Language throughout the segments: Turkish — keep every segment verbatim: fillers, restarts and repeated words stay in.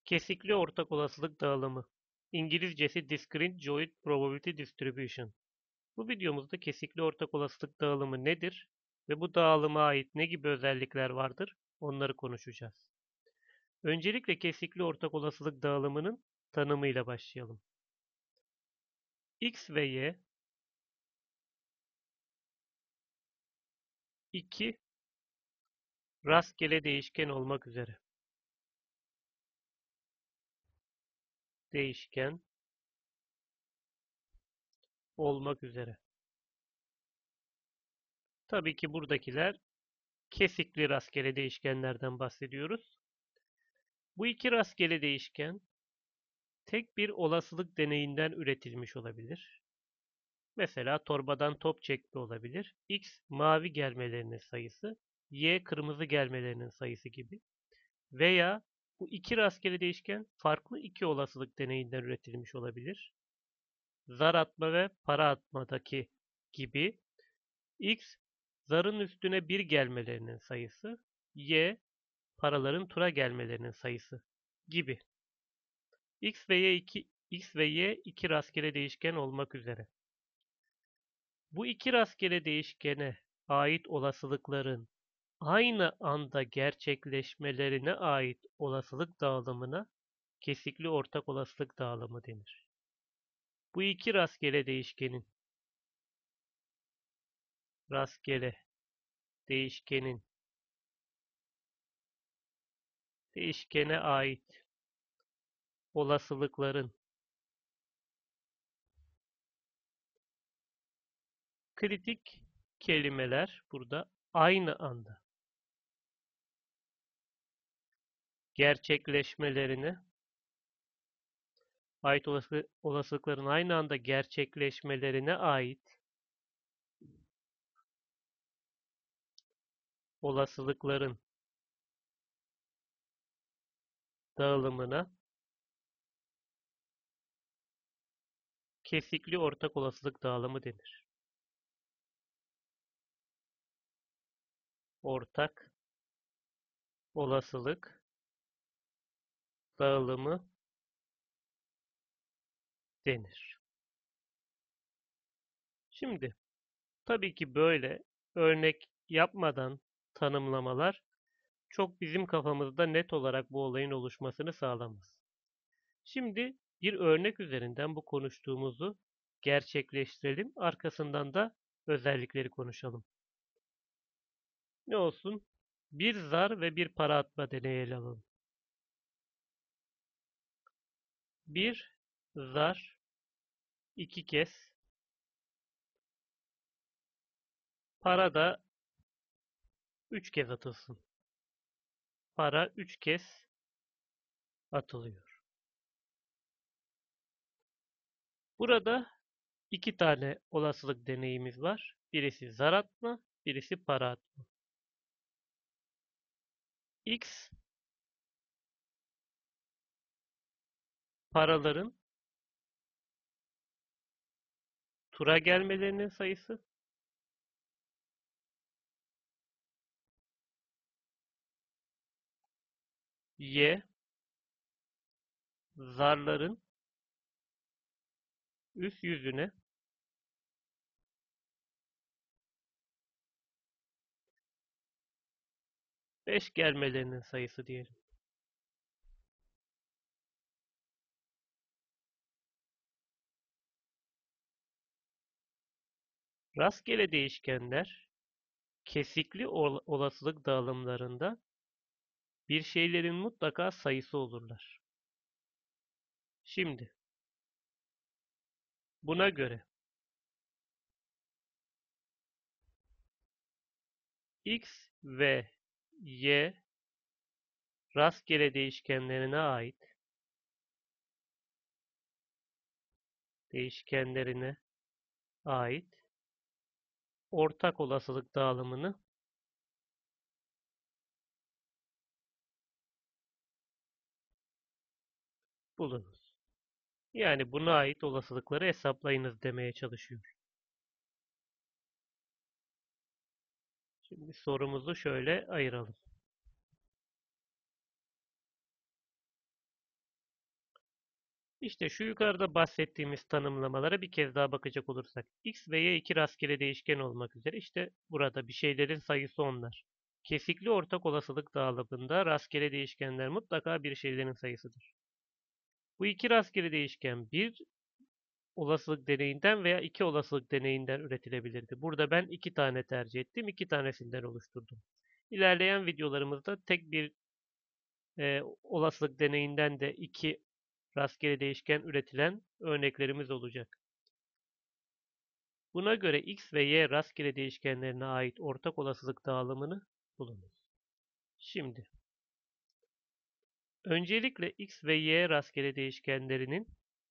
Kesikli ortak olasılık dağılımı. İngilizcesi Discrete Joint Probability Distribution. Bu videomuzda kesikli ortak olasılık dağılımı nedir ve bu dağılıma ait ne gibi özellikler vardır? Onları konuşacağız. Öncelikle kesikli ortak olasılık dağılımının tanımıyla başlayalım. X ve Y iki rastgele değişken olmak üzere. Değişken olmak üzere. Tabii ki buradakiler kesikli rastgele değişkenlerden bahsediyoruz. Bu iki rastgele değişken tek bir olasılık deneyinden üretilmiş olabilir. Mesela torbadan top çekme olabilir. X mavi gelmelerinin sayısı, Y kırmızı gelmelerinin sayısı gibi. Veya bu iki rastgele değişken farklı iki olasılık deneyinden üretilmiş olabilir. Zar atma ve para atmadaki gibi. X zarın üstüne bir gelmelerinin sayısı, Y paraların tura gelmelerinin sayısı gibi. X ve Y iki X ve Y iki rastgele değişken olmak üzere. Bu iki rastgele değişkene ait olasılıkların aynı anda gerçekleşmelerine ait olasılık dağılımına kesikli ortak olasılık dağılımı denir. Bu iki rastgele değişkenin rastgele değişkenin değişkene ait olasılıkların kritik kelimeler burada aynı anda gerçekleşmelerine ait olasılıkların aynı anda gerçekleşmelerine ait olasılıkların dağılımına kesikli ortak olasılık dağılımı denir. Ortak olasılık dağılımı denir. Şimdi tabii ki böyle örnek yapmadan tanımlamalar çok bizim kafamızda net olarak bu olayın oluşmasını sağlamaz. Şimdi bir örnek üzerinden bu konuştuğumuzu gerçekleştirelim. Arkasından da özellikleri konuşalım. Ne olsun? Bir zar ve bir para atma deneyi ele alalım. Bir zar iki kez, para da üç kez atılsın. Para üç kez atılıyor. Burada iki tane olasılık deneyimiz var. Birisi zar atma, birisi para atma. X paraların tura gelmelerinin sayısı. Y zarların üst yüzüne beş gelmelerinin sayısı diyelim. Rastgele değişkenler kesikli olasılık dağılımlarında bir şeylerin mutlaka sayısı olurlar. Şimdi buna göre X ve Y rastgele değişkenlerine ait değişkenlerine ait ortak olasılık dağılımını bulunuz. Yani buna ait olasılıkları hesaplayınız demeye çalışıyor. Şimdi sorumuzu şöyle ayıralım. İşte şu yukarıda bahsettiğimiz tanımlamalara bir kez daha bakacak olursak. X ve Y iki rastgele değişken olmak üzere işte burada bir şeylerin sayısı onlar. Kesikli ortak olasılık dağılımında rastgele değişkenler mutlaka bir şeylerin sayısıdır. Bu iki rastgele değişken bir olasılık deneyinden veya iki olasılık deneyinden üretilebilirdi. Burada ben iki tane tercih ettim, iki tanesinden oluşturdum. İlerleyen videolarımızda tek bir e, olasılık deneyinden de iki rastgele değişken üretilen örneklerimiz olacak. Buna göre X ve Y rastgele değişkenlerine ait ortak olasılık dağılımını bulunuz. Şimdi, öncelikle X ve Y rastgele değişkenlerinin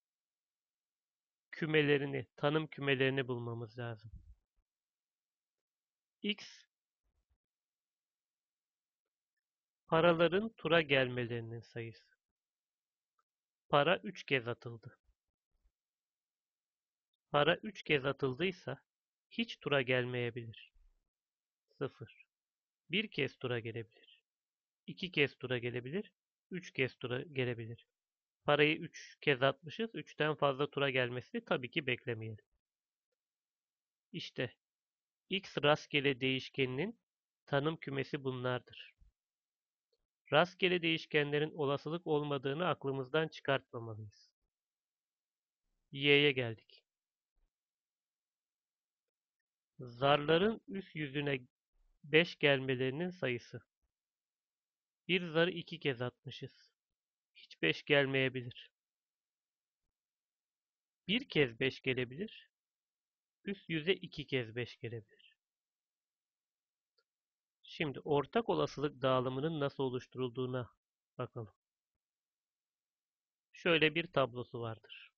kümelerini, tanım kümelerini bulmamız lazım. X, paraların tura gelmelerinin sayısı. Para üç kez atıldı. Para üç kez atıldıysa hiç tura gelmeyebilir. sıfır. Bir kez tura gelebilir. iki kez tura gelebilir. üç kez tura gelebilir. Parayı üç kez atmışız. üçten fazla tura gelmesini tabii ki beklemeyelim. İşte X rastgele değişkeninin tanım kümesi bunlardır. Rastgele değişkenlerin olasılık olmadığını aklımızdan çıkartmamalıyız. Y'ye geldik. Zarların üst yüzüne beş gelmelerinin sayısı. Bir zarı iki kez atmışız. Hiç beş gelmeyebilir. Bir kez beş gelebilir. Üst yüze iki kez beş gelebilir. Şimdi ortak olasılık dağılımının nasıl oluşturulduğuna bakalım. Şöyle bir tablosu vardır.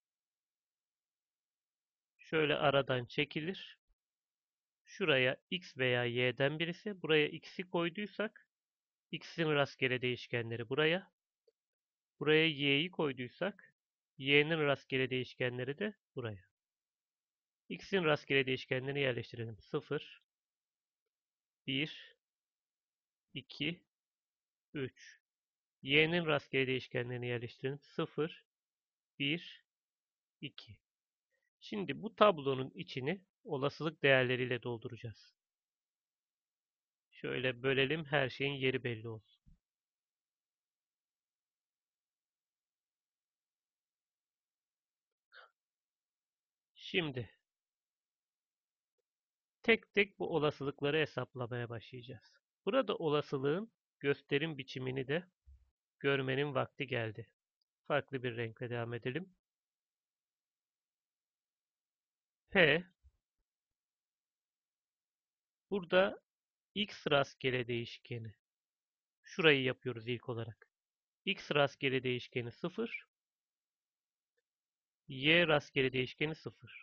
Şöyle aradan çekilir. Şuraya x veya y'den birisi. Buraya x'i koyduysak x'in rastgele değişkenleri buraya. Buraya y'yi koyduysak y'nin rastgele değişkenleri de buraya. X'in rastgele değişkenlerini yerleştirelim. sıfır, bir, iki, üç. Y'nin rastgele değişkenlerini yerleştirelim. sıfır, bir, iki. Şimdi bu tablonun içini olasılık değerleriyle dolduracağız. Şöyle bölelim, her şeyin yeri belli olsun. Şimdi tek tek bu olasılıkları hesaplamaya başlayacağız. Burada olasılığın gösterim biçimini de görmenin vakti geldi. Farklı bir renkle devam edelim. P, burada x rastgele değişkeni. Şurayı yapıyoruz ilk olarak. X rastgele değişkeni sıfır, y rastgele değişkeni sıfır.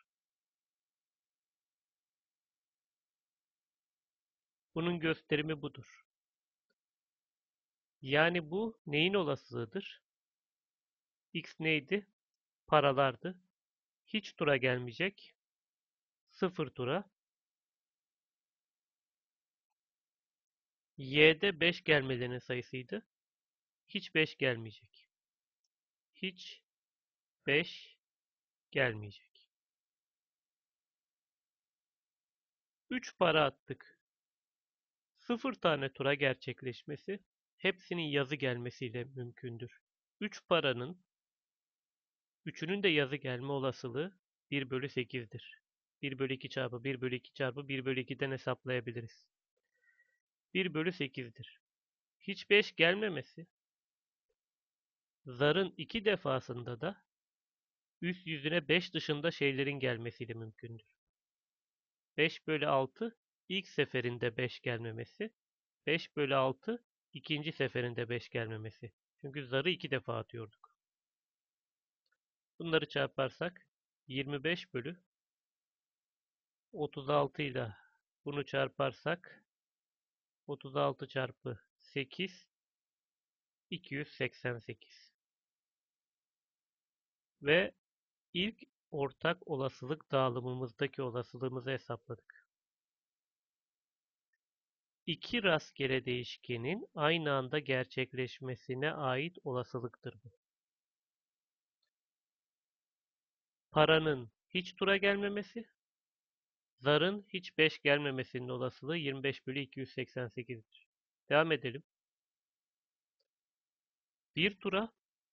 Bunun gösterimi budur. Yani bu neyin olasılığıdır? X neydi? Paralardı. Hiç tura gelmeyecek. Sıfır tura. Y'de beş gelmelerinin sayısıydı. Hiç beş gelmeyecek. Hiç beş gelmeyecek. üç para attık. sıfır tane tura gerçekleşmesi hepsinin yazı gelmesiyle mümkündür. üç paranın üçünün de yazı gelme olasılığı bir bölü sekizdir. bir bölü iki çarpı bir bölü iki çarpı bir bölü ikiden hesaplayabiliriz. bir bölü sekizdir. Hiç beş gelmemesi zarın iki defasında da üst yüzüne beş dışında şeylerin gelmesiyle mümkündür. beş bölü altı ilk seferinde beş gelmemesi, beş bölü altı ikinci seferinde beş gelmemesi. Çünkü zarı iki defa atıyorduk. Bunları çarparsak yirmi beş bölü otuz altı ile bunu çarparsak otuz altı çarpı sekiz iki yüz seksen sekiz. Ve ilk ortak olasılık dağılımımızdaki olasılığımızı hesapladık. İki rastgele değişkenin aynı anda gerçekleşmesine ait olasılıktır bu. paranın hiç tura gelmemesi, zarın hiç beş gelmemesinin olasılığı yirmi beş bölü iki yüz seksen sekizdir. Devam edelim. Bir tura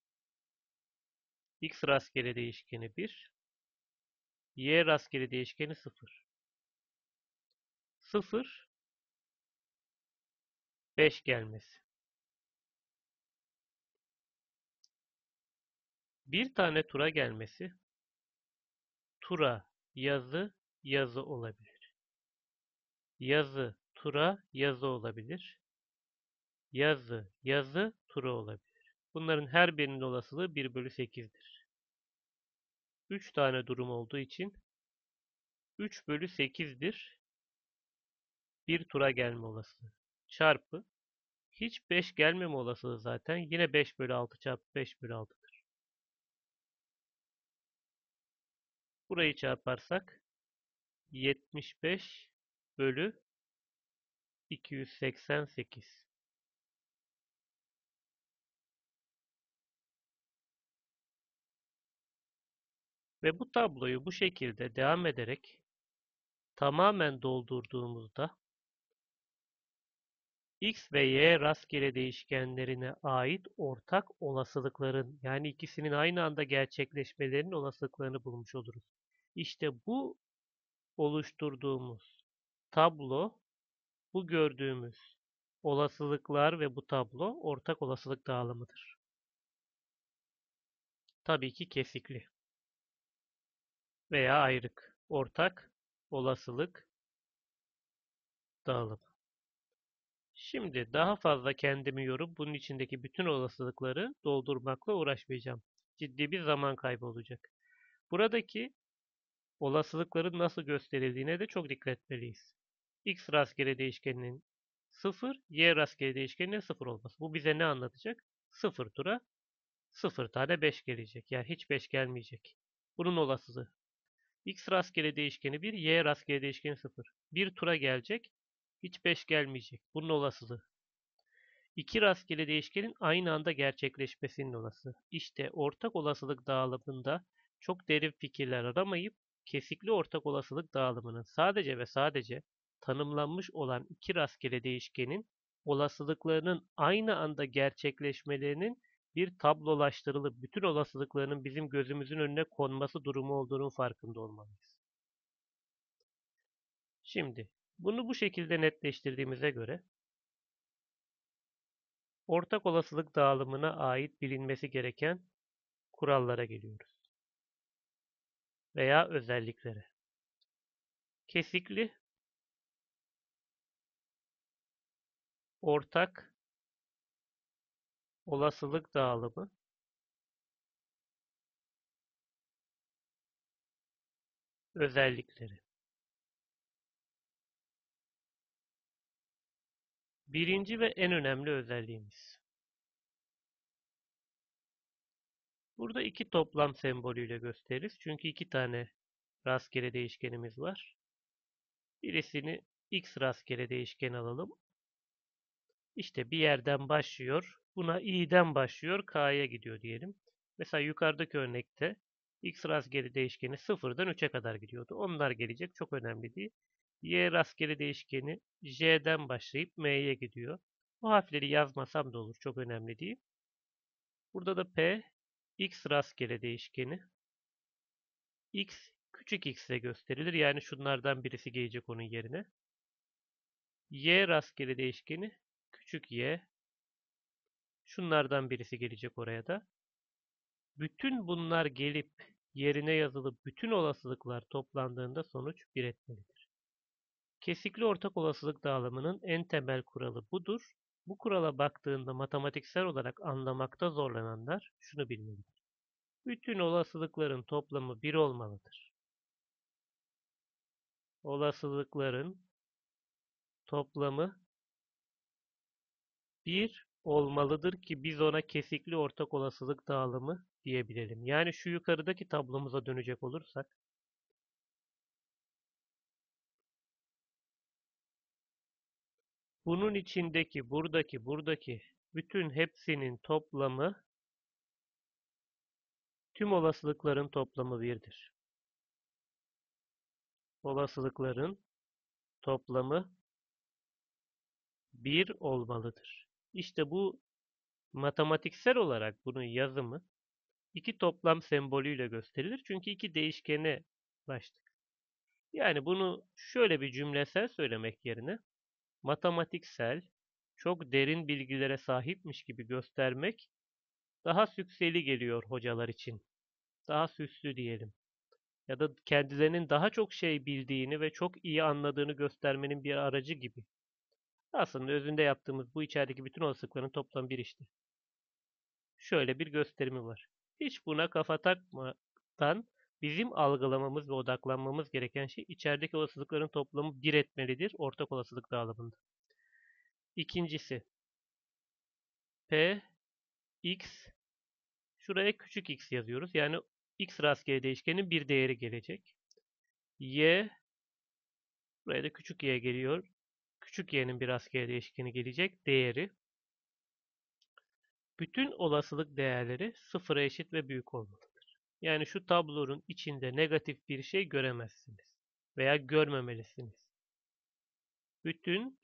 x rastgele değişkeni bir, y rastgele değişkeni sıfır. sıfır, beş gelmesi. Bir tane tura gelmesi, tura, yazı, yazı olabilir. Yazı, tura, yazı olabilir. Yazı, yazı, tura olabilir. Bunların her birinin olasılığı bir bölü sekizdir. üç tane durum olduğu için üç bölü sekizdir bir tura gelme olasılığı. Çarpı hiç beş gelmeme olasılığı zaten yine beş bölü altı çarpı beş bölü altıdır. Burayı çarparsak yetmiş beş bölü iki yüz seksen sekiz. Ve bu tabloyu bu şekilde devam ederek tamamen doldurduğumuzda x ve y rastgele değişkenlerine ait ortak olasılıkların, yani ikisinin aynı anda gerçekleşmelerinin olasılıklarını bulmuş oluruz. İşte bu oluşturduğumuz tablo, bu gördüğümüz olasılıklar ve bu tablo ortak olasılık dağılımıdır. Tabii ki kesikli veya ayrık. Ortak olasılık dağılımı. Şimdi daha fazla kendimi yorup bunun içindeki bütün olasılıkları doldurmakla uğraşmayacağım. Ciddi bir zaman kaybı olacak. Buradaki olasılıkların nasıl gösterildiğine de çok dikkat etmeliyiz. X rastgele değişkeninin sıfır, Y rastgele değişkeninin sıfır olması. Bu bize ne anlatacak? sıfır tura sıfır tane beş gelecek. Yani hiç beş gelmeyecek. Bunun olasılığı. X rastgele değişkeni bir, Y rastgele değişkeni sıfır. Bir tura gelecek. Hiç beş gelmeyecek. Bunun olasılığı. İki rastgele değişkenin aynı anda gerçekleşmesinin olası. İşte ortak olasılık dağılımında çok derin fikirler aramayıp kesikli ortak olasılık dağılımının sadece ve sadece tanımlanmış olan iki rastgele değişkenin olasılıklarının aynı anda gerçekleşmelerinin bir tablolaştırılıp bütün olasılıklarının bizim gözümüzün önüne konması durumu olduğunun farkında olmalıyız. Şimdi bunu bu şekilde netleştirdiğimize göre ortak olasılık dağılımına ait bilinmesi gereken kurallara geliyoruz. Veya özelliklere. Kesikli, ortak olasılık dağılımı özellikleri. Birinci ve en önemli özelliğimiz. Burada iki toplam sembolüyle gösteririz. Çünkü iki tane rastgele değişkenimiz var. Birisini x rastgele değişken alalım. İşte bir yerden başlıyor. Buna i'den başlıyor. K'ya gidiyor diyelim. Mesela yukarıdaki örnekte x rastgele değişkeni sıfırdan üçe kadar gidiyordu. Onlar gelecek. Çok önemli değil. Y rastgele değişkeni j'den başlayıp m'ye gidiyor. Bu harfleri yazmasam da olur. Çok önemli değil. Burada da p x rastgele değişkeni x küçük x ile gösterilir. Yani şunlardan birisi gelecek onun yerine. Y rastgele değişkeni küçük y. Şunlardan birisi gelecek oraya da. Bütün bunlar gelip yerine yazılıp bütün olasılıklar toplandığında sonuç bir etmelidir. Kesikli ortak olasılık dağılımının en temel kuralı budur. Bu kurala baktığında matematiksel olarak anlamakta zorlananlar şunu bilmelidir. Bütün olasılıkların toplamı bir olmalıdır. Olasılıkların toplamı bir olmalıdır ki biz ona kesikli ortak olasılık dağılımı diyebilelim. Yani şu yukarıdaki tablomuza dönecek olursak bunun içindeki, buradaki, buradaki bütün hepsinin toplamı tüm olasılıkların toplamı birdir. olasılıkların toplamı bir olmalıdır. İşte bu matematiksel olarak bunun yazımı iki toplam sembolüyle gösterilir. Çünkü iki değişkene başlık. Yani bunu şöyle bir cümlesel söylemek yerine matematiksel, çok derin bilgilere sahipmiş gibi göstermek daha sükseli geliyor hocalar için. Daha süslü diyelim. Ya da kendilerinin daha çok şey bildiğini ve çok iyi anladığını göstermenin bir aracı gibi. Aslında özünde yaptığımız bu içerideki bütün olasılıkların toplam bir işte. Şöyle bir gösterimi var. Hiç buna kafa takmadan bizim algılamamız ve odaklanmamız gereken şey içerideki olasılıkların toplamı bir etmelidir ortak olasılık dağılımında. İkincisi, P, X, şuraya küçük x yazıyoruz. Yani x rastgele değişkenin bir değeri gelecek. Y, buraya da küçük y geliyor. Küçük y'nin bir rastgele değişkeni gelecek. Değeri. Bütün olasılık değerleri sıfıra eşit ve büyük olmalıdır. Yani şu tablonun içinde negatif bir şey göremezsiniz. Veya görmemelisiniz. Bütün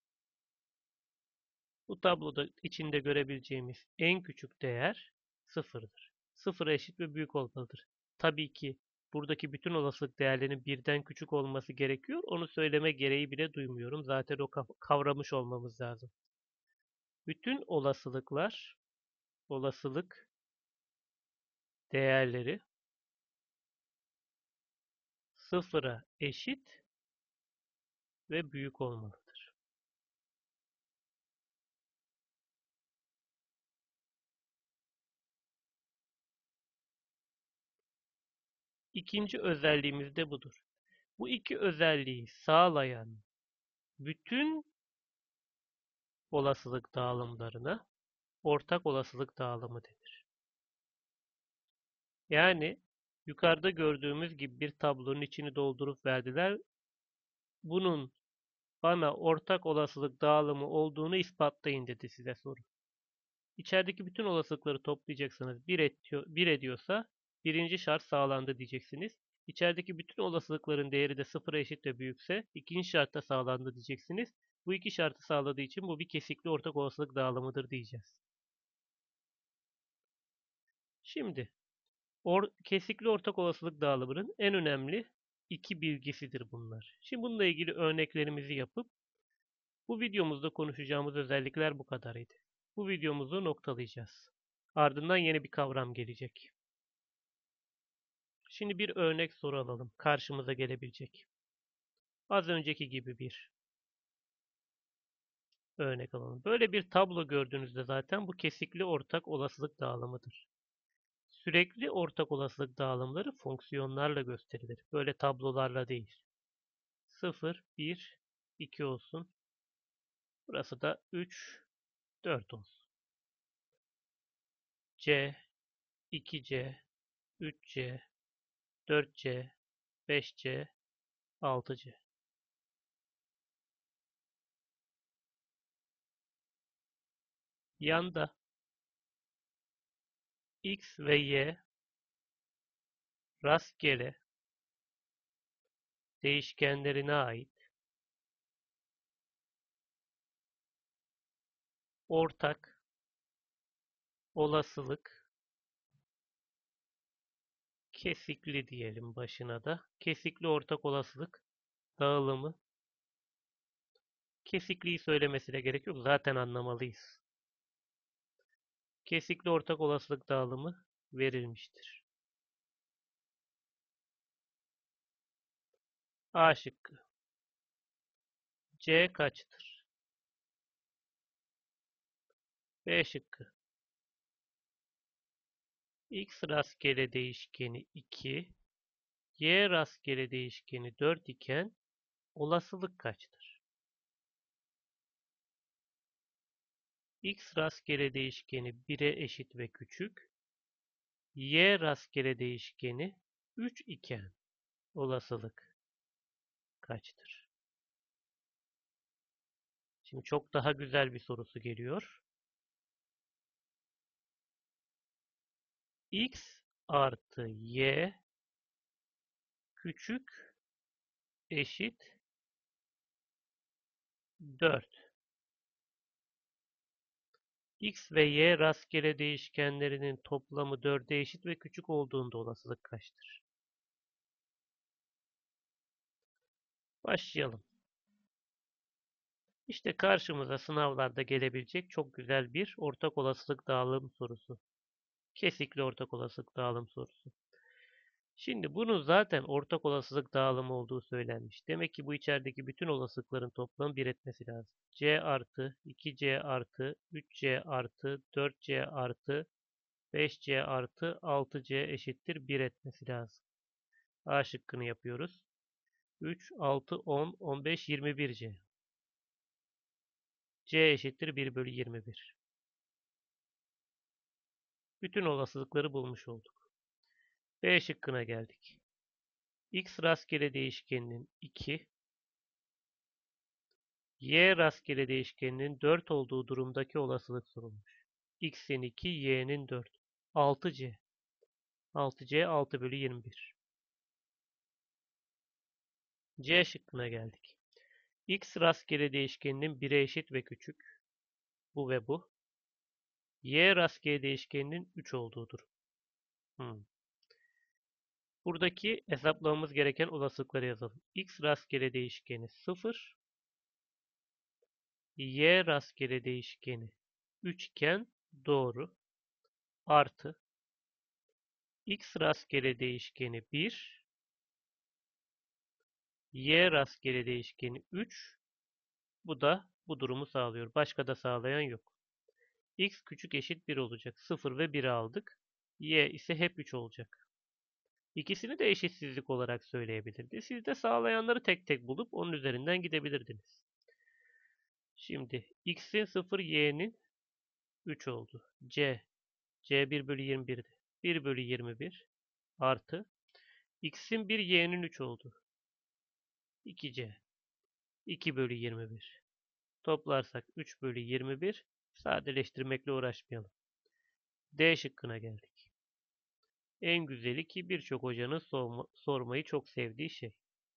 bu tabloda içinde görebileceğimiz en küçük değer sıfırdır. Sıfıra eşit ve büyük olmalıdır. Tabii ki buradaki bütün olasılık değerlerinin birden küçük olması gerekiyor. Onu söyleme gereği bile duymuyorum. Zaten o kavramış olmamız lazım. Bütün olasılıklar, olasılık değerleri sıfıra eşit ve büyük olmalıdır. İkinci özelliğimiz de budur. Bu iki özelliği sağlayan bütün olasılık dağılımlarına ortak olasılık dağılımı denir. Yani yukarıda gördüğümüz gibi bir tablonun içini doldurup verdiler. Bunun bana ortak olasılık dağılımı olduğunu ispatlayın dedi size soru. İçerideki bütün olasılıkları toplayacaksınız. Bir, ediyor, bir ediyorsa birinci şart sağlandı diyeceksiniz. İçerideki bütün olasılıkların değeri de sıfıra eşit ve büyükse ikinci şartta sağlandı diyeceksiniz. Bu iki şartı sağladığı için bu bir kesikli ortak olasılık dağılımıdır diyeceğiz. Şimdi or kesikli ortak olasılık dağılımının en önemli iki bilgisidir bunlar. Şimdi bununla ilgili örneklerimizi yapıp bu videomuzda konuşacağımız özellikler bu kadarıydı. Bu videomuzu noktalayacağız. Ardından yeni bir kavram gelecek. Şimdi bir örnek soru alalım. Karşımıza gelebilecek. Az önceki gibi bir örnek alalım. Böyle bir tablo gördüğünüzde zaten bu kesikli ortak olasılık dağılımıdır. Sürekli ortak olasılık dağılımları fonksiyonlarla gösterilir. Böyle tablolarla değil. sıfır, bir, iki olsun. Burası da üç, dört olsun. C, iki C, üç C, dört C, beş C, altı C. Yanda X ve Y rastgele değişkenlerine ait ortak olasılık kesikli diyelim başına da. Kesikli ortak olasılık dağılımı. Kesikliği söylemesine gerek yok. Zaten anlamalıyız. Kesikli ortak olasılık dağılımı verilmiştir. A şıkkı. C kaçtır? B şıkkı. X rastgele değişkeni iki, Y rastgele değişkeni dört iken olasılık kaçtır? X rastgele değişkeni bire eşit ve küçük, Y rastgele değişkeni üç iken olasılık kaçtır? Şimdi çok daha güzel bir sorusu geliyor. X artı Y küçük eşit dört. X ve Y rastgele değişkenlerinin toplamı dörde eşit ve küçük olduğunda olasılık kaçtır? Başlayalım. İşte karşımıza sınavlarda gelebilecek çok güzel bir ortak olasılık dağılım sorusu. Kesikli ortak olasılık dağılım sorusu. Şimdi bunun zaten ortak olasılık dağılımı olduğu söylenmiş. Demek ki bu içerideki bütün olasılıkların toplamı bir etmesi lazım. C artı, iki C artı, üç C artı, dört C artı, beş C artı, altı C eşittir bir etmesi lazım. A şıkkını yapıyoruz. üç, altı, on, on beş, yirmi bir C. C eşittir bir bölü yirmi bir. Bütün olasılıkları bulmuş olduk. B şıkkına geldik. X rastgele değişkeninin iki, Y rastgele değişkeninin dört olduğu durumdaki olasılık sorulmuş. X'in iki, Y'nin dört. altı C. altı C altı bölü yirmi bir. C şıkkına geldik. X rastgele değişkeninin bire eşit ve küçük. Bu ve bu. Y rastgele değişkeninin üç olduğu durum. Hmm. Buradaki hesaplamamız gereken olasılıkları yazalım. X rastgele değişkeni sıfır. Y rastgele değişkeni üç iken doğru. Artı. X rastgele değişkeni bir. Y rastgele değişkeni üç. Bu da bu durumu sağlıyor. Başka da sağlayan yok. X küçük eşit bir olacak. sıfır ve biri aldık. Y ise hep üç olacak. İkisini de eşitsizlik olarak söyleyebilirdi. Siz de sağlayanları tek tek bulup onun üzerinden gidebilirdiniz. Şimdi x'in sıfır, y'nin üç oldu. C. C bir bölü yirmi bir'di. bir bölü yirmi bir artı x'in bir, y'nin üç oldu. iki C. iki bölü yirmi bir. Toplarsak üç bölü yirmi bir. Sadeleştirmekle uğraşmayalım. D şıkkına geldik. En güzeli ki birçok hocanın sorma, sormayı çok sevdiği şey.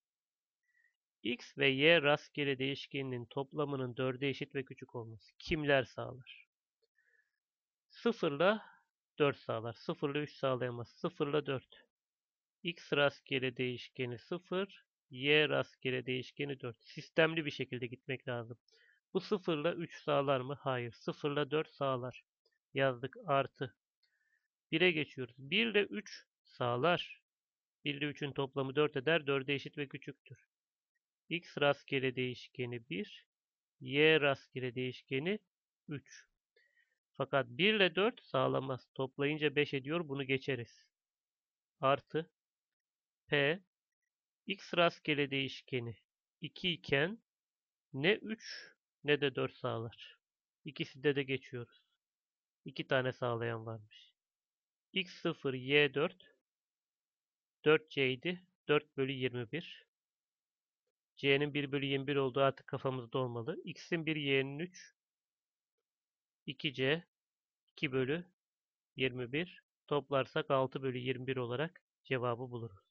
X ve Y rastgele değişkeninin toplamının dörde eşit ve küçük olması kimler sağlar? sıfır ile dört sağlar. sıfır ile üç sağlayamaz. sıfır ile dört. X rastgele değişkeni sıfır, Y rastgele değişkeni dört. Sistemli bir şekilde gitmek lazım. Bu sıfır ile üç sağlar mı? Hayır. sıfır ile dört sağlar. Yazdık artı. bire geçiyoruz. bir ile üç sağlar. bir ile üçün toplamı dört eder. dörde eşit ve küçüktür. X rastgele değişkeni bir, Y rastgele değişkeni üç. Fakat bir ile dört sağlamaz. Toplayınca beş ediyor. Bunu geçeriz. Artı P X rastgele değişkeni iki iken ne üç ne de dört sağlar. İkisinde de geçiyoruz. iki tane sağlayan varmış. X sıfır, Y dört. dört C idi. dört bölü yirmi bir. C'nin bir bölü yirmi bir olduğu artık kafamızda olmalı. X'in bir, Y'nin üç. iki C iki bölü yirmi bir. Toplarsak altı bölü yirmi bir olarak cevabı buluruz.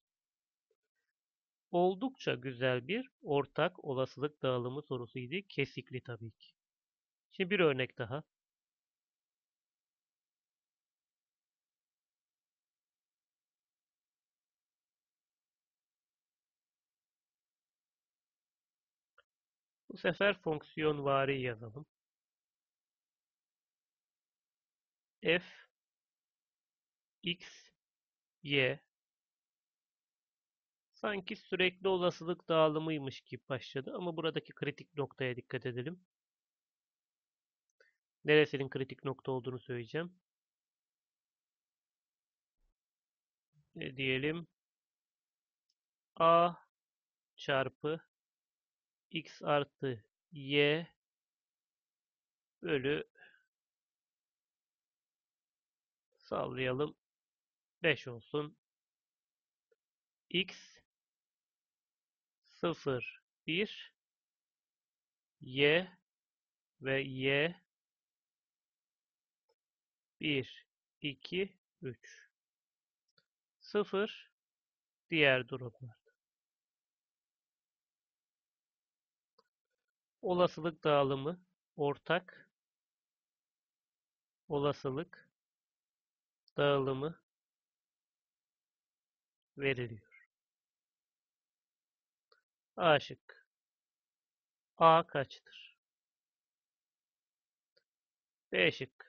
Oldukça güzel bir ortak olasılık dağılımı sorusuydu. Kesikli tabii ki. Şimdi bir örnek daha. Bu sefer fonksiyonvari yazalım. F, x, y. Sanki sürekli olasılık dağılımıymış gibi başladı ama buradaki kritik noktaya dikkat edelim. Neresinin kritik nokta olduğunu söyleyeceğim. Ne diyelim? A çarpı x artı y bölü sallayalım beş olsun. X sıfır, bir, y ve y bir, iki, üç. sıfır diğer durumlar. Olasılık dağılımı ortak olasılık dağılımı veriliyor. A şıkkı. A kaçtır? B şıkkı.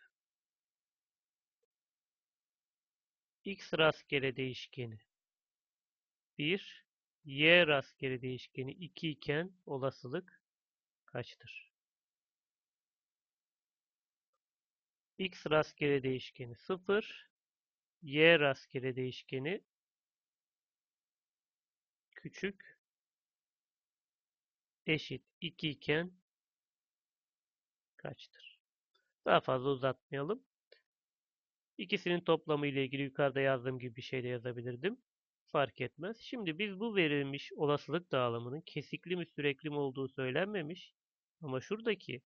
X rastgele değişkeni bir, Y rastgele değişkeni iki iken olasılık kaçtır? X rastgele değişkeni sıfır, Y rastgele değişkeni küçük eşit iki iken kaçtır? Daha fazla uzatmayalım. İkisinin toplamı ile ilgili yukarıda yazdığım gibi bir şey de yazabilirdim. Fark etmez. Şimdi biz bu verilmiş olasılık dağılımının kesikli mi sürekli mi olduğu söylenmemiş. Ama şuradaki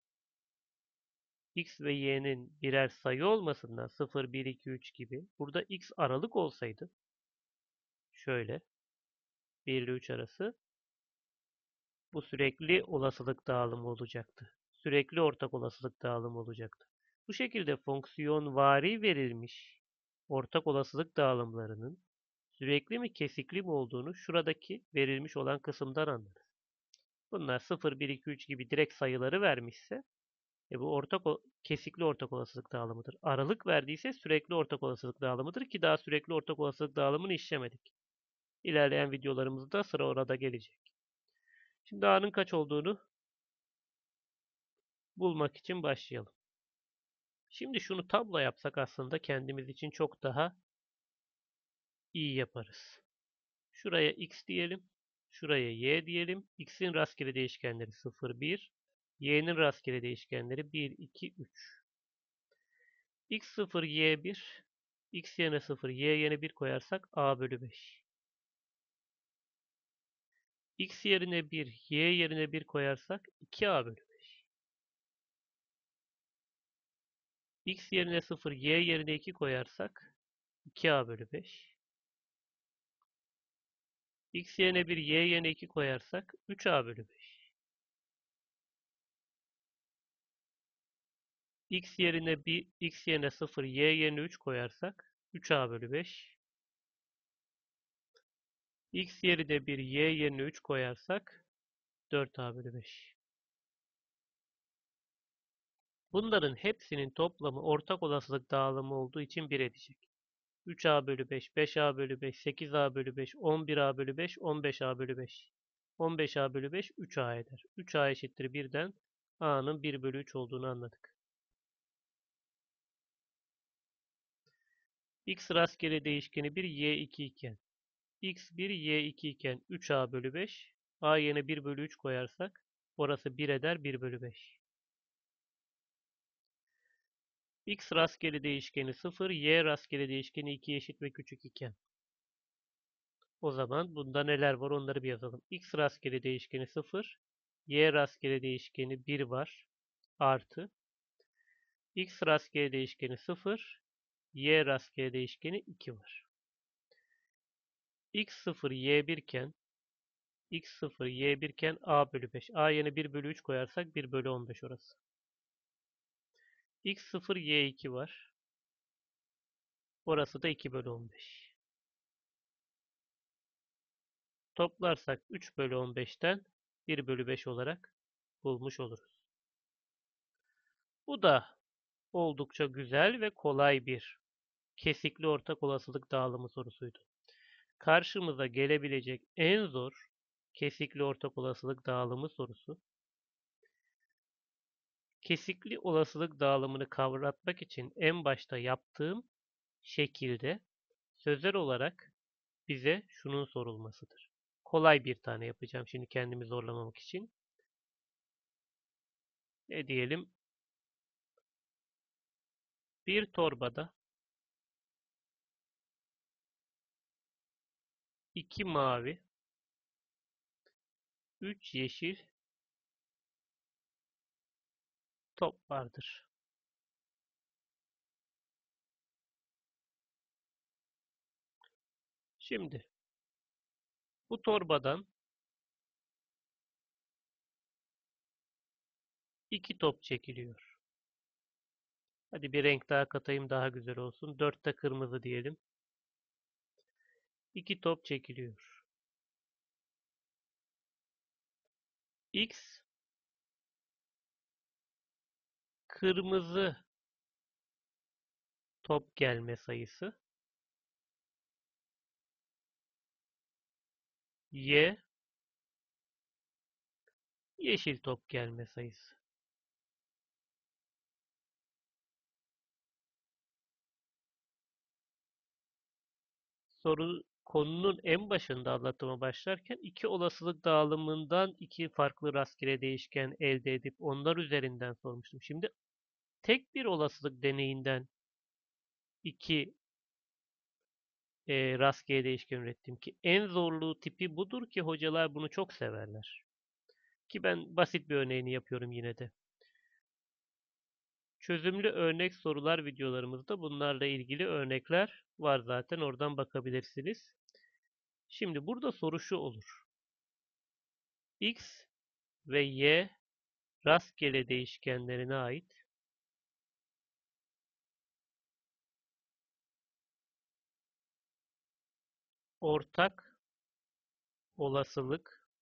x ve y'nin birer sayı olmasından sıfır, bir, iki, üç gibi burada x aralık olsaydı şöyle bir ile üç arası bu sürekli olasılık dağılımı olacaktı. Sürekli ortak olasılık dağılımı olacaktı. Bu şekilde fonksiyonvari verilmiş ortak olasılık dağılımlarının sürekli mi kesikli mi olduğunu şuradaki verilmiş olan kısımdan anlarız. Bunlar sıfır, bir, iki, üç gibi direkt sayıları vermişse e bu ortak kesikli ortak olasılık dağılımıdır. Aralık verdiyse sürekli ortak olasılık dağılımıdır ki daha sürekli ortak olasılık dağılımını işlemedik. İlerleyen videolarımızda sıra orada gelecek. Şimdi A'nın kaç olduğunu bulmak için başlayalım. Şimdi şunu tablo yapsak aslında kendimiz için çok daha iyi yaparız. Şuraya x diyelim. Şuraya y diyelim. X'in rastgele değişkenleri sıfır, bir. Y'nin rastgele değişkenleri bir, iki, üç. X sıfır, Y bir. X yerine sıfır, Y yerine bir koyarsak A bölü beş. X yerine bir, Y yerine bir koyarsak iki A bölü beş. X yerine sıfır, Y yerine iki koyarsak iki A bölü beş. X yerine bir, Y yerine iki koyarsak üç A bölü beş. X yerine bir, X yerine sıfır, Y yerine üç koyarsak üç A bölü beş. X yerine bir, Y yerine üç koyarsak dört A bölü beş. Bunların hepsinin toplamı ortak olasılık dağılımı olduğu için bir edecek. üç A bölü beş, beş A bölü beş, sekiz A bölü beş, on bir A bölü beş, on beş A bölü beş. on beş A bölü beş üç A eder. üç A eşittir birden A'nın bir bölü üç olduğunu anladık. X rastgele değişkeni bir, Y iki iken X bir, Y iki iken üç A bölü beş. A yerine bir bölü üç koyarsak orası bir eder, bir bölü beş. X rastgele değişkeni sıfır, Y rastgele değişkeni iki eşit ve küçük iken. O zaman bunda neler var onları bir yazalım. X rastgele değişkeni sıfır, Y rastgele değişkeni bir var. Artı. X rastgele değişkeni sıfır, Y rastgele değişkeni iki var. X sıfır, Y bir iken X sıfır, Y bir iken A bölü beş. A yerine bir bölü üç koyarsak bir bölü on beş orası. X sıfır, Y iki var. Orası da iki bölü on beş. Toplarsak üç bölü on beşten bir bölü beş olarak bulmuş oluruz. Bu da oldukça güzel ve kolay bir kesikli ortak olasılık dağılımı sorusuydu. Karşımıza gelebilecek en zor kesikli ortak olasılık dağılımı sorusu. Kesikli olasılık dağılımını kavratmak için en başta yaptığım şekilde sözel olarak bize şunun sorulmasıdır. Kolay bir tane yapacağım şimdi kendimi zorlamamak için. Ne diyelim? Bir torbada iki mavi, üç yeşil top vardır. Şimdi bu torbadan iki top çekiliyor. Hadi bir renk daha katayım daha güzel olsun. dörtte kırmızı diyelim. iki top çekiliyor. X kırmızı top gelme sayısı. Y yeşil top gelme sayısı. Soru konunun en başında anlatıma başlarken iki olasılık dağılımından iki farklı rastgele değişken elde edip onlar üzerinden sormuştum. Şimdi tek bir olasılık deneyinden iki e, rastgele değişken ürettim ki en zorluğu tipi budur ki hocalar bunu çok severler. Ki ben basit bir örneğini yapıyorum yine de. Çözümlü örnek sorular videolarımızda bunlarla ilgili örnekler var zaten oradan bakabilirsiniz. Şimdi burada soru şu olur. X ve Y rastgele değişkenlerine ait ortak olasılık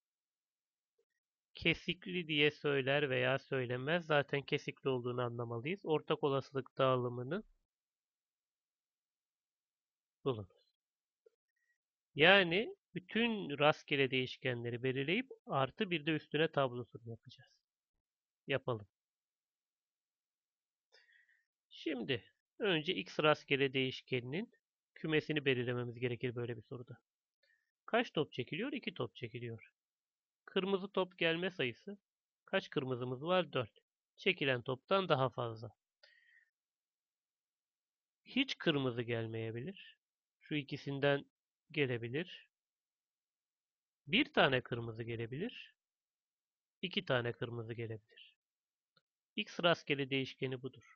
kesikli diye söyler veya söylemez. Zaten kesikli olduğunu anlamalıyız. Ortak olasılık dağılımını bulunuz. Yani bütün rastgele değişkenleri belirleyip artı bir de üstüne tablosunu yapacağız. Yapalım. Şimdi önce x rastgele değişkeninin kümesini belirlememiz gerekir böyle bir soruda. Kaç top çekiliyor? iki top çekiliyor. Kırmızı top gelme sayısı. Kaç kırmızımız var? dört. Çekilen toptan daha fazla. Hiç kırmızı gelmeyebilir. Şu ikisinden gelebilir. Bir tane kırmızı gelebilir. İki tane kırmızı gelebilir. X rastgele değişkeni budur.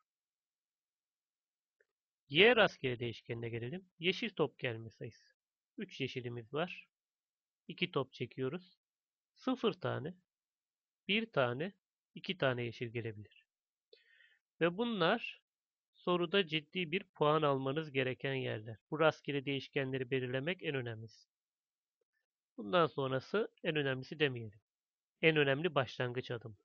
Y rastgele değişkenine gelelim. Yeşil top gelme sayısı. üç yeşilimiz var. iki top çekiyoruz. sıfır tane, bir tane, iki tane yeşil gelebilir. Ve bunlar soruda ciddi bir puan almanız gereken yerler. Bu rastgele değişkenleri belirlemek en önemlisi. Bundan sonrası en önemlisi demeyelim. En önemli başlangıç adım.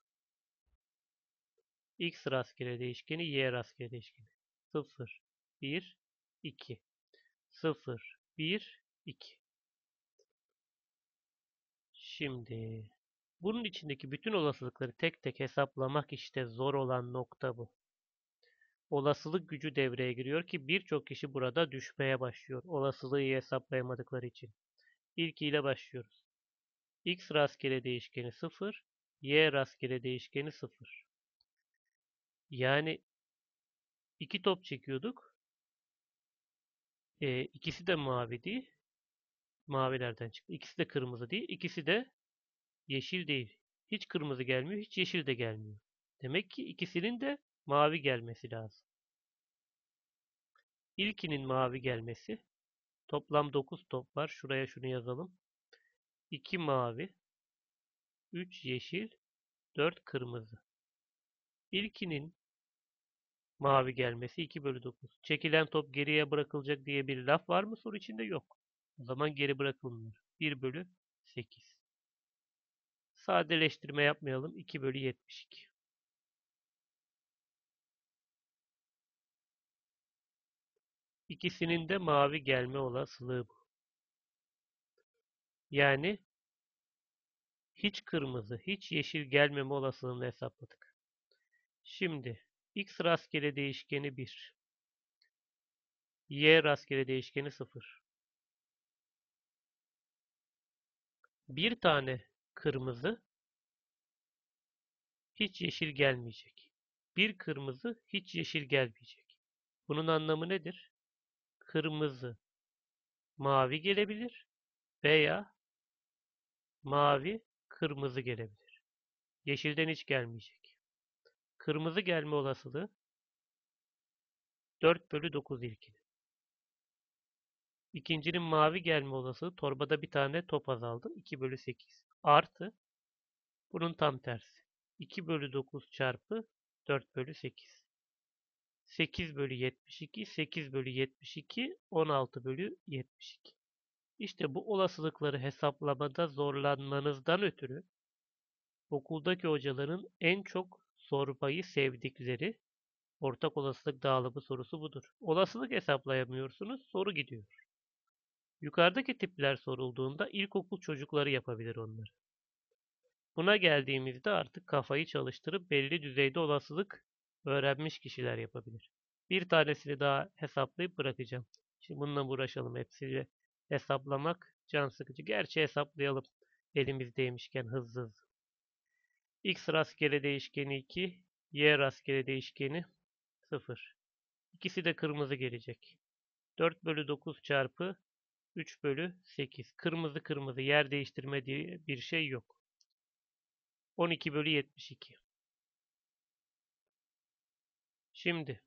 X rastgele değişkeni, Y rastgele değişkeni. sıfır, bir, iki. sıfır, bir, iki. Şimdi bunun içindeki bütün olasılıkları tek tek hesaplamak işte zor olan nokta bu. Olasılık gücü devreye giriyor ki birçok kişi burada düşmeye başlıyor. Olasılığı iyi hesaplayamadıkları için. İlkiyle başlıyoruz. X rastgele değişkeni sıfır, Y rastgele değişkeni sıfır. Yani iki top çekiyorduk. E, ikisi de mavi değil. Mavilerden çıktı. İkisi de kırmızı değil. İkisi de yeşil değil. Hiç kırmızı gelmiyor, hiç yeşil de gelmiyor. Demek ki ikisinin de mavi gelmesi lazım. İlkinin mavi gelmesi. Toplam dokuz top var. Şuraya şunu yazalım. iki mavi, üç yeşil, dört kırmızı. İlkinin mavi gelmesi iki bölü dokuz. Çekilen top geriye bırakılacak diye bir laf var mı soru içinde? Yok. O zaman geri bırakılmıyor. bir bölü sekiz. Sadeleştirme yapmayalım. iki bölü yetmiş iki. İkisinin de mavi gelme olasılığı bu. Yani hiç kırmızı, hiç yeşil gelmeme olasılığını hesapladık. Şimdi x rastgele değişkeni bir, y rastgele değişkeni sıfır. Bir tane kırmızı, hiç yeşil gelmeyecek. Bir kırmızı, hiç yeşil gelmeyecek. Bunun anlamı nedir? Kırmızı, mavi gelebilir veya mavi, kırmızı gelebilir. Yeşilden hiç gelmeyecek. Kırmızı gelme olasılığı dört bölü dokuz ilkinin. İkincinin mavi gelme olasılığı torbada bir tane top azaldı. iki bölü sekiz. Artı bunun tam tersi. iki bölü dokuz çarpı dört bölü sekiz. sekiz bölü yetmiş iki, sekiz bölü yetmiş iki, on altı bölü yetmiş iki. İşte bu olasılıkları hesaplamada zorlanmanızdan ötürü okuldaki hocaların en çok sormayı sevdikleri ortak olasılık dağılımı sorusu budur. Olasılık hesaplayamıyorsunuz, soru gidiyor. Yukarıdaki tipler sorulduğunda ilkokul çocukları yapabilir onları. Buna geldiğimizde artık kafayı çalıştırıp belli düzeyde olasılık öğrenmiş kişiler yapabilir. Bir tanesini daha hesaplayıp bırakacağım. Şimdi bununla uğraşalım. Hepsini hesaplamak can sıkıcı. Gerçi hesaplayalım elimizdeymişken hızlı hızlı. X rastgele değişkeni iki, Y rastgele değişkeni sıfır. İkisi de kırmızı gelecek. dört bölü dokuz çarpı üç bölü sekiz. Kırmızı kırmızı yer değiştirme diye bir şey yok. on iki bölü yetmiş iki. Şimdi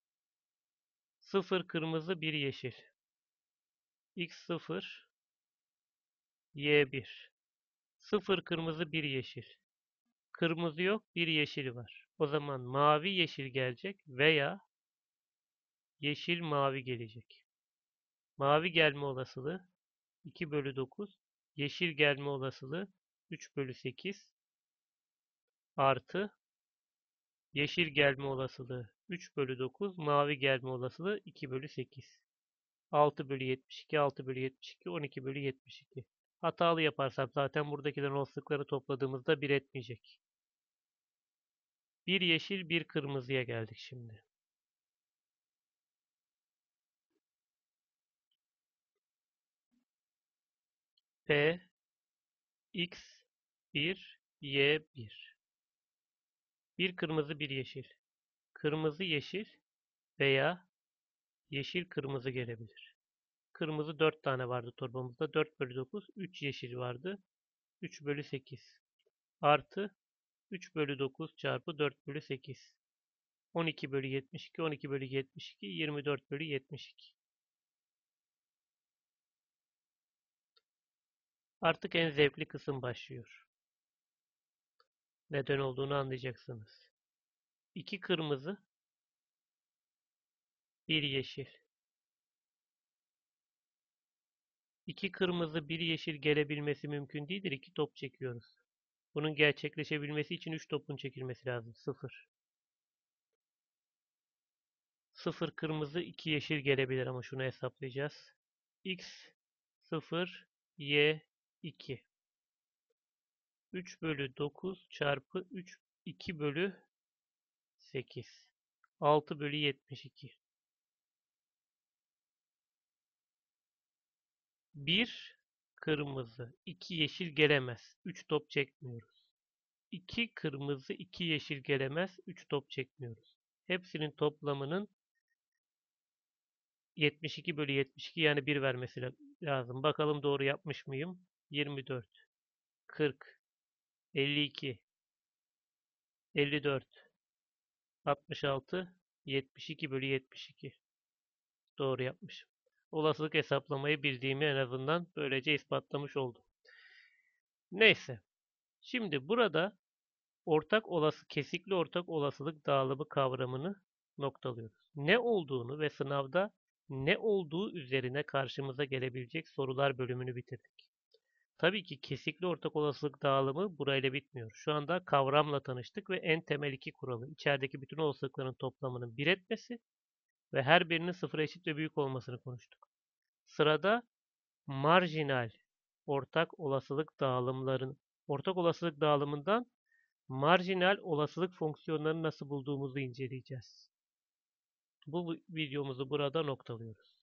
sıfır kırmızı bir yeşil. X sıfır, Y bir. sıfır kırmızı bir yeşil. Kırmızı yok, bir yeşil var. O zaman mavi yeşil gelecek veya yeşil mavi gelecek. Mavi gelme olasılığı iki bölü dokuz. Yeşil gelme olasılığı üç bölü sekiz artı yeşil gelme olasılığı üç bölü dokuz, mavi gelme olasılığı iki bölü sekiz. altı bölü yetmiş iki, altı bölü yetmiş iki, on iki bölü yetmiş iki. Hatalı yaparsam zaten buradakilerin olasılıkları topladığımızda bir etmeyecek. Bir yeşil, bir kırmızıya geldik şimdi. P, X, bir, Y, bir. Bir kırmızı, bir yeşil. Kırmızı, yeşil veya yeşil, kırmızı gelebilir. Kırmızı dört tane vardı torbamızda. dört bölü dokuz, üç yeşil vardı. üç bölü sekiz. Artı üç bölü dokuz çarpı dört bölü sekiz. on iki bölü yetmiş iki, on iki bölü yetmiş iki, yirmi dört bölü yetmiş iki. Artık en zevkli kısım başlıyor. Neden olduğunu anlayacaksınız. iki kırmızı, bir yeşil. iki kırmızı, bir yeşil gelebilmesi mümkün değildir. iki top çekiyoruz. Bunun gerçekleşebilmesi için üç topun çekilmesi lazım. sıfır. sıfır kırmızı, iki yeşil gelebilir ama şunu hesaplayacağız. X sıfır, Y iki. üç bölü dokuz çarpı üç, iki bölü sekiz. altı bölü yetmiş iki. bir kırmızı, iki yeşil gelemez. üç top çekmiyoruz. iki kırmızı, iki yeşil gelemez. üç top çekmiyoruz. Hepsinin toplamının yetmiş iki bölü yetmiş iki yani bir vermesi lazım. Bakalım doğru yapmış mıyım? yirmi dört, kırk, elli iki, elli dört, altmış altı, yetmiş iki bölü yetmiş iki. Doğru yapmışım. Olasılık hesaplamayı bildiğimi en azından böylece ispatlamış oldum. Neyse. Şimdi burada ortak olası kesikli ortak olasılık dağılımı kavramını noktalıyoruz. Ne olduğunu ve sınavda ne olduğu üzerine karşımıza gelebilecek sorular bölümünü bitirdik. Tabii ki kesikli ortak olasılık dağılımı burayla bitmiyor. Şu anda kavramla tanıştık ve en temel iki kuralı, içerideki bütün olasılıkların toplamının bir etmesi ve her birinin sıfıra eşit ve büyük olmasını konuştuk. Sırada marjinal ortak olasılık dağılımların ortak olasılık dağılımından marjinal olasılık fonksiyonlarını nasıl bulduğumuzu inceleyeceğiz. Bu videomuzu burada noktalıyoruz.